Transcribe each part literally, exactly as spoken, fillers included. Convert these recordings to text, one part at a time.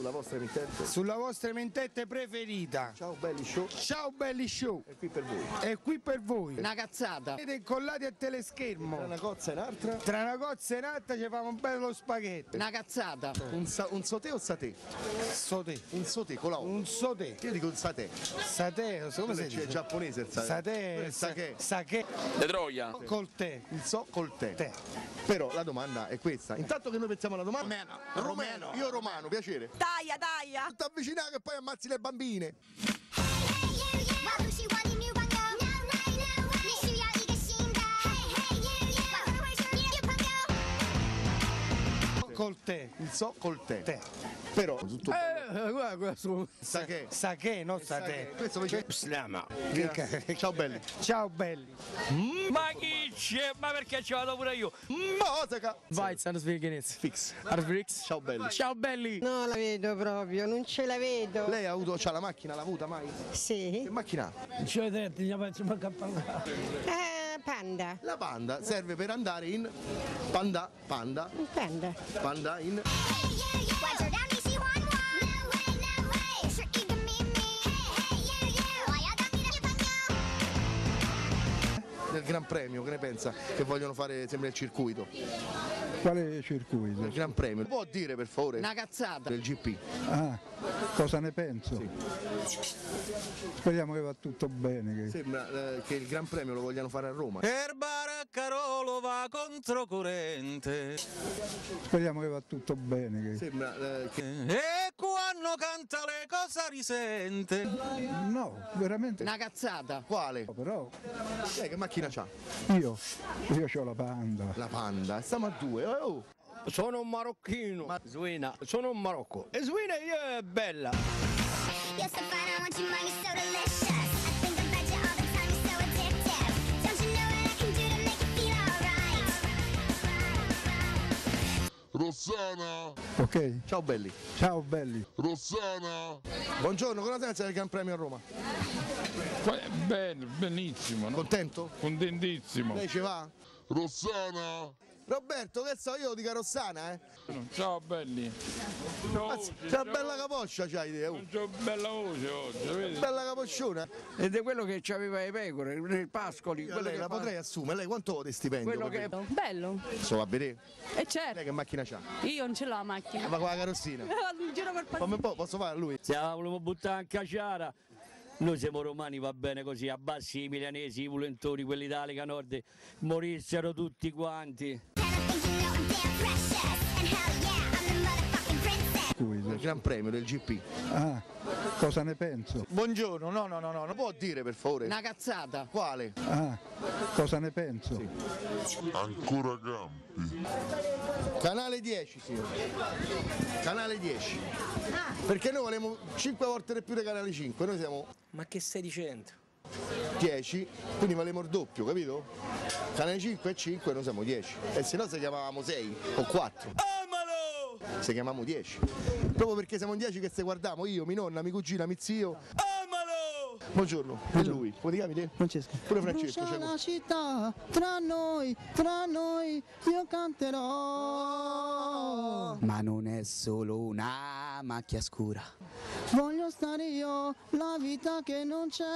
sulla vostra emittente? Sulla vostra emittente preferita. Ciao belli show. Ciao belli show. È qui per voi. È qui per voi. Una cazzata. Siete incollati al teleschermo. Tra una cozza e un'altra? Tra una cozza e un'altra ci fa un bello spaghetto. Una cazzata. Un, sa- un sauté o satè? Sauté. Un sauté con la O. Un sauté. Io dico un satè. Satè, come si Quello è dice? giapponese il satè. Satè. Il sake. Sake. De Troia. Col tè. Il so col tè. Tè. Però la domanda è questa. Intanto che noi pensiamo alla domanda. Romano. Romano. Io romano, piacere. Taglia, taglia. Non ti avvicinare che poi ammazzi le bambine. Col tè. Il so col tè. Tè. Però tutto Eh, guarda questo. Sake. Sake, non satè. Questo invece Slama. Ciao belli. Ciao belli. Ma chi c'è? Ma perché ci vado pure io? Musica. Vai, Santos Veganese. Fix. Arvrix. Ciao belli. Ciao belli. Non la vedo proprio, non ce la vedo. Lei ha avuto, c'ha la macchina, l'ha avuta mai? Sì. Che macchina ha? Ci vedete, gli faccio manca a parlare. Ah, panda. La panda serve per andare in panda, panda, Panda. panda in del Gran Premio, che ne pensa? Che vogliono fare sempre il circuito. Quale circuito? Il Gran Premio. Può dire per favore? Una cazzata. Del G P. Ah, cosa ne penso? Speriamo che va tutto bene. Che... Sembra eh, che il Gran Premio lo vogliano fare a Roma. Il Baraccarolo va controcorrente. Speriamo che va tutto bene. Che... Sembra eh, che E quando canta le cosa risente. No, veramente. Una cazzata. quale? No, però Lei che macchina c'ha? io, io ho la panda. La panda. Stiamo a due. Oh. Sono un marocchino. Ma Swina, sono un Marocco. E Swina è bella. You're so fine, I want your money so delicious. I think about you all the time, you're so addictive. Don't you know what I can do to make you feel alright? Rossana! Ok? Ciao belli. Ciao belli. Rossana! Buongiorno, cosa pensa del Gran Premio a Roma? Bene, benissimo, no? Contento? Contentissimo. Lei ci va? Rossana! Roberto, che so io, dica Rossana, eh? Ciao belli! Ciao, Mazza, c'è una bella capoccia, c'hai idea? Oh. C'ho bella voce oggi, vedi? Bella capocciona. Ed è quello che c'aveva i pecore, nei pascoli. Io a quello lei che la fa- potrei assumere, lei quanto vuole stipendio? Quello che... Bello. So va a vedere? E certo, Lei che macchina c'ha? io non ce l'ho la macchina. Va con la carrozzina. Giro per Fammi un po', posso fare a lui? Se la volevo buttare anche a Ciara, noi siamo romani, va bene così, abbassi i milanesi, i volentori, quelli da Lega Nord, morissero tutti quanti. Il Gran Premio del G P. Ah, cosa ne penso? Buongiorno, no, no, no, no, non può dire per favore? Una cazzata. Quale? Ah, cosa ne penso? Ancora campi. Canale dieci, signore. Canale dieci. Perché noi volevamo cinque volte di più di Canale cinque, noi siamo Ma che stai dicendo? dieci, quindi valemo il doppio, capito? Canale cinque e cinque, noi siamo dieci. E se no se chiamavamo sei o quattro. Amalo! Se chiamiamo dieci. Proprio perché siamo in dieci che se guardiamo, io, mia nonna, mia cugina, mio zio. Amalo! Buongiorno, è lui. Come ti chiami te? Francesco. Pure Francesco. Brucia c'è la città, tra noi, tra noi, io canterò. Ma non è solo una macchia scura. Voglio stare io, la vita che non c'è.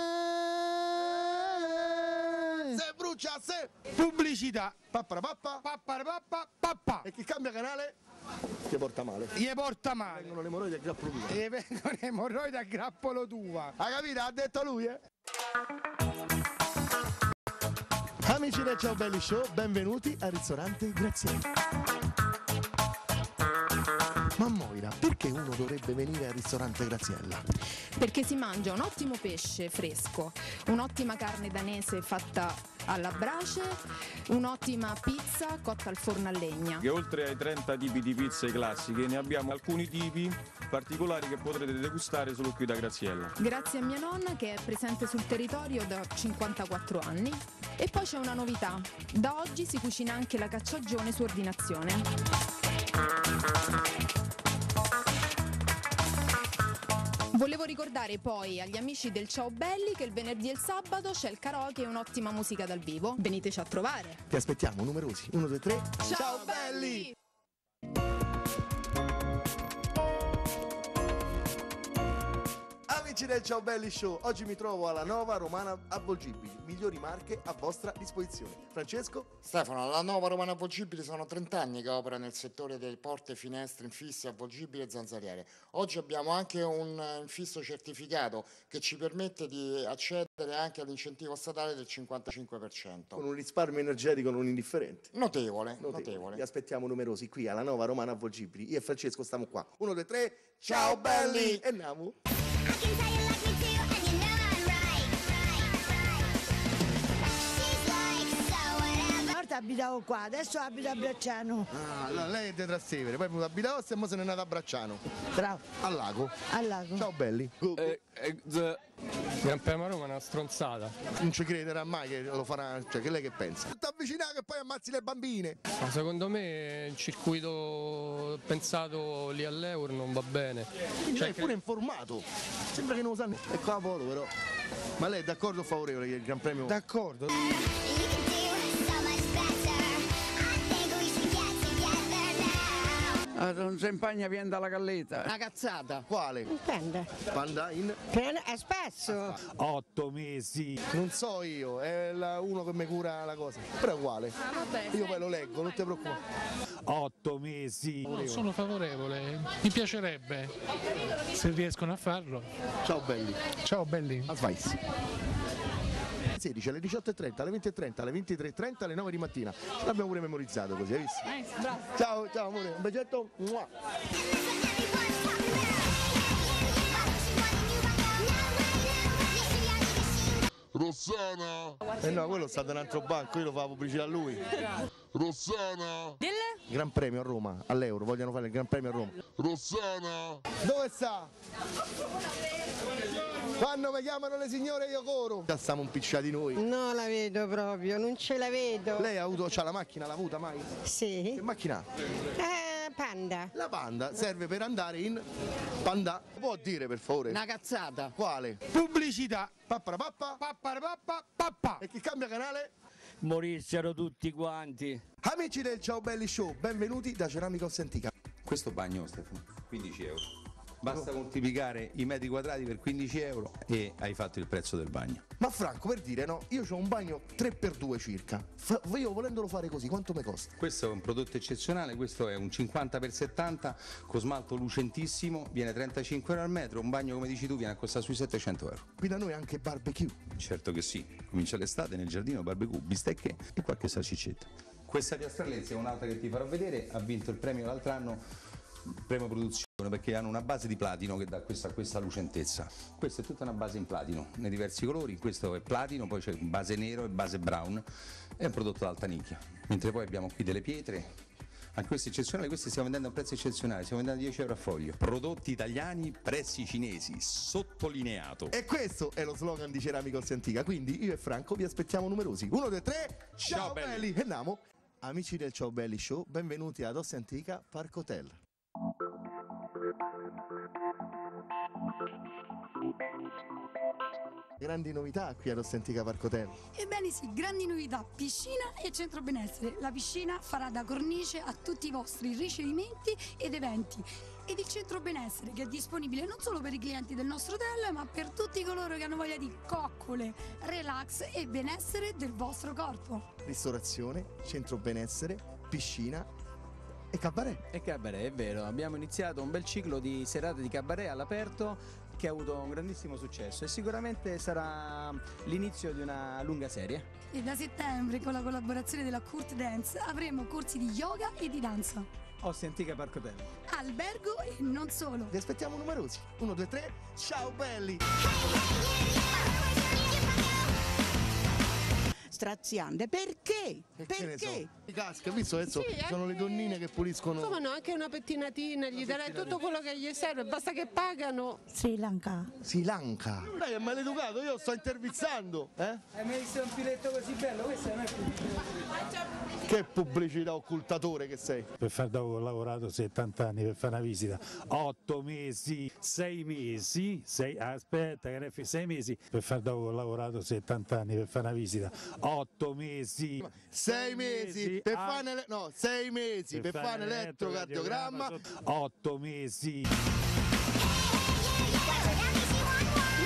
Se bruciasse! Pubblicità. Pappa pappa! Pappa pappa pappa. E chi cambia canale? Ti porta male. Gli porta male. Vengono le emorroidi al grappolo tua. E vengono le emorroidi a grappolo tua. Ha capito? Ha detto lui, eh? Amici del Ciao Belli Show, benvenuti al ristorante Graziella. Ma Moira, perché uno dovrebbe venire al ristorante Graziella? Perché si mangia un ottimo pesce fresco, un'ottima carne danese fatta alla brace, un'ottima pizza cotta al forno a legna. Che oltre ai trenta tipi di pizze classiche ne abbiamo alcuni tipi particolari che potrete degustare solo qui da Graziella. Grazie a mia nonna che è presente sul territorio da cinquantaquattro anni. E poi c'è una novità, da oggi si cucina anche la cacciagione su ordinazione. Volevo ricordare poi agli amici del Ciao Belli che il venerdì e il sabato c'è il karaoke e un'ottima musica dal vivo. Veniteci a trovare. Ti aspettiamo, numerosi. uno, due, tre. Ciao, Ciao belli! Amici del Ciao Belli Show, oggi mi trovo alla Nova Romana Avvolgibili, migliori marche a vostra disposizione. Francesco? Stefano, la Nova Romana Avvolgibili sono trenta anni che opera nel settore delle porte, finestre, infissi, avvolgibili e zanzariere. Oggi abbiamo anche un infisso certificato che ci permette di accedere anche all'incentivo statale del cinquantacinque per cento. Con un risparmio energetico non indifferente. Notevole, Notevole. notevole. Vi aspettiamo numerosi qui alla Nova Romana Avvolgibili. Io e Francesco stiamo qua. Uno, due, tre. Ciao belli! E andiamo. Abitavo qua, adesso abito a Bracciano. Ah, allora lei è di Trastevere, poi è venuta a Abitavossi e ora se n'è andata a Bracciano. Bravo. Al lago. Al lago. Ciao belli. Eh, eh, z- Gran Premio Roma è una stronzata. Non ci crederà mai che lo farà, cioè che lei che pensa? Ti avvicinare che poi ammazzi le bambine. Ma secondo me il circuito pensato lì all'Euro non va bene. Quindi Cioè, lei è pure informato. Sembra che non lo sa neanche. È qua a volo però. Ma lei è d'accordo o favorevole che il Gran Premio? D'accordo. Non si impagna viene dalla galletta. Una cazzata. Quale? Dipende. Panda in? È spesso. Otto mesi. Non so io, è la- uno che mi cura la cosa. Però è uguale. Io poi lo leggo, non ti preoccupare. Otto mesi. Non sono favorevole, mi piacerebbe se riescono a farlo. Ciao belli. Ciao belli. A Svice. sedici alle diciotto e trenta, alle venti e trenta, alle ventitré e trenta, alle nove di mattina. Ce l'abbiamo pure memorizzato così, hai visto? Ciao, ciao amore, un bacietto. Mua. Rossana! Eh no, quello sta da un altro banco, io lo fa pubblicità a lui. Rossana! Gran premio a Roma, all'Euro, vogliono fare il Gran Premio a Roma. Rossana! Dove sta? Quando mi chiamano le signore io coro. Già stiamo impicciati noi. No, la vedo proprio, non ce la vedo. Lei ha avuto, c'ha la macchina, l'ha avuta mai? Sì. Che macchina ha? Eh, Panda. La Panda serve per andare in Panda. Può dire per favore? Una cazzata. Quale? Pubblicità. Pappara pappa. Pappara pappa pappa. E chi cambia canale? Morissero tutti quanti. Amici del Ciao Belli Show, benvenuti da Ceramicos Antica. Questo bagno, Stefano, quindici euro. Basta moltiplicare i metri quadrati per quindici euro e hai fatto il prezzo del bagno. Ma Franco, per dire, no, io ho un bagno tre per due circa. F- io volendolo fare così, quanto mi costa? Questo è un prodotto eccezionale, questo è un cinquanta per settanta con smalto lucentissimo, viene trentacinque euro al metro, un bagno come dici tu viene a costare sui settecento euro. Qui da noi anche barbecue. Certo che sì, comincia l'estate nel giardino, barbecue, bistecche e qualche salsiccetta. Questa piastrellezza è un'altra che ti farò vedere, ha vinto il premio l'altro anno, premio produzione, perché hanno una base di platino che dà questa, questa lucentezza. Questa è tutta una base in platino, nei diversi colori, questo è platino, poi c'è base nero e base brown, è un prodotto d'alta nicchia. Mentre poi abbiamo qui delle pietre, anche queste eccezionali, queste stiamo vendendo a un prezzo eccezionale, stiamo vendendo a dieci euro a foglio. Prodotti italiani, prezzi cinesi, sottolineato. E questo è lo slogan di Ceramicos Antica, quindi io e Franco vi aspettiamo numerosi. Uno, due, tre, ciao, ciao belli. belli! E andiamo. Amici del Ciao Belli Show, benvenuti ad Ossi Antica Park Hotel. Grandi novità qui ad Ossi Antica Park Hotel. Ebbene sì, grandi novità, piscina e centro benessere. La piscina farà da cornice a tutti i vostri ricevimenti ed eventi. Ed il centro benessere che è disponibile non solo per i clienti del nostro hotel, ma per tutti coloro che hanno voglia di coccole, relax e benessere del vostro corpo. Ristorazione, centro benessere, piscina e cabaret. E cabaret, è vero, abbiamo iniziato un bel ciclo di serate di cabaret all'aperto che ha avuto un grandissimo successo e sicuramente sarà l'inizio di una lunga serie. E da settembre, con la collaborazione della Kurt Dance, avremo corsi di yoga e di danza. Ossi Antica Park Hotel. Albergo e non solo. Vi aspettiamo numerosi. Uno, due, tre, ciao belli! Straziante, perché? E perché? Che ne so? I caschi, hai visto adesso? Sì, sono le donnine che puliscono. Come no, anche una pettinatina, gli darai tutto quello che gli serve, basta che pagano. Sri Lanka. Sri Lanka. Dai, è maleducato, io sto intervistando, eh? Hai mai visto un filetto così bello? Questo non è pubblicità. Che pubblicità occultatore che sei. Per far dopo ho lavorato settanta anni per fare una visita, otto mesi, sei mesi, sei, aspetta, che ne fai, sei mesi, per far dopo ho lavorato settanta anni per fare una visita, otto mesi, sei mesi per ah, fare ne- no, sei mesi per, per fare un elettrocardiogramma, otto mesi.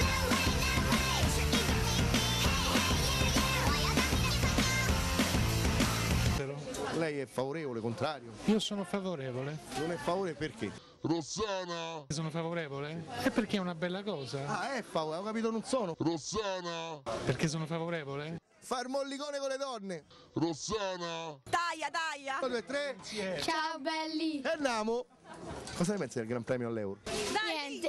Lei è favorevole, contrario? Io sono favorevole. Non è favorevole perché? Rossana! Sono favorevole? È perché è una bella cosa. Ah, è favorevole, ho capito, non sono. Rossana! Perché sono favorevole? Far mollicone con le donne. Rossana! Taglia, taglia. uno, due, tre. Ciao belli. E andiamo. Cosa ne pensi del Gran Premio all'Euro? Niente.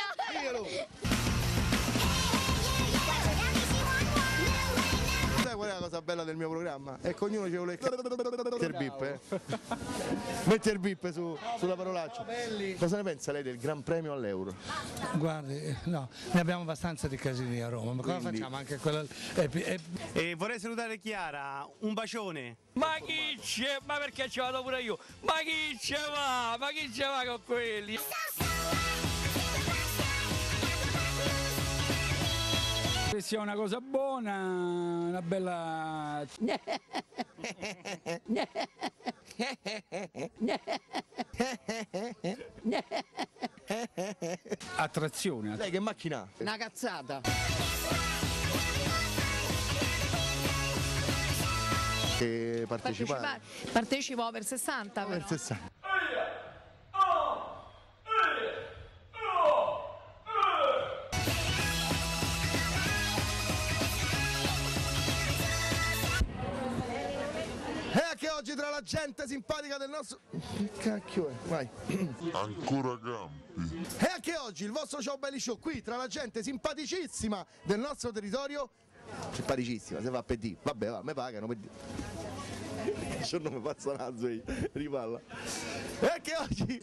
Sai qual è la cosa bella del mio programma? È che ognuno ci vuole metti il bip, eh. Metti il bip su, sulla parolaccia. Cosa ne pensa lei del Gran Premio all'Euro? Guardi, no, ne abbiamo abbastanza di casini a Roma, ma cosa Quindi- facciamo anche quella... è pi- è- E vorrei salutare Chiara, un bacione. Ma chi c'è? Ma perché ci vado pure io? Ma chi ce va? Ma chi ce va con quelli? Che sia una cosa buona, una bella... attrazione. Lei che macchina ha? Una cazzata. Che partecipare? Partecipa- Partecipo per sessanta però. Per sessanta. E anche oggi tra la gente simpatica del nostro... Che cacchio è? Vai. Ancora campi. E anche oggi il vostro Ciao Belli Show qui tra la gente simpaticissima del nostro territorio. Simpaticissima, se va per D. Vabbè, va, mi pagano per D. Il giorno mi pazza nazzo io, ripalla. E anche oggi...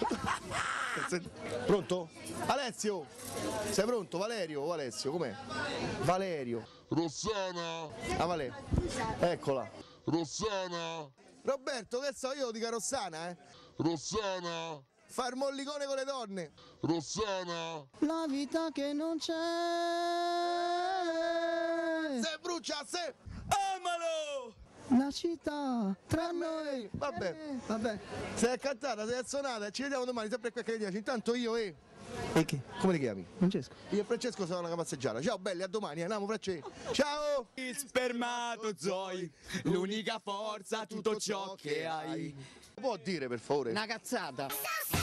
Pronto? Alessio? Sei pronto? Valerio o Alessio? Com'è? Valerio. Rossana! Ah, Vale. Eccola. Rossana! Roberto, che so io, dica Rossana, eh? Rossana! Far mollicone con le donne. Rossana! La vita che non c'è. Se bruciasse! Amalo! La città tra noi. Vabbè, Vabbè. se è cantata, se è suonata, ci vediamo domani sempre qui a Cagliari. Intanto io e... E che? Come ti chiami? Francesco. Io e Francesco siamo una passeggiata. Ciao belli, a domani, andiamo Francesco. Ciao! Il spermatozoi, l'unica forza, tutto ciò che hai. Può dire per favore? Una cazzata.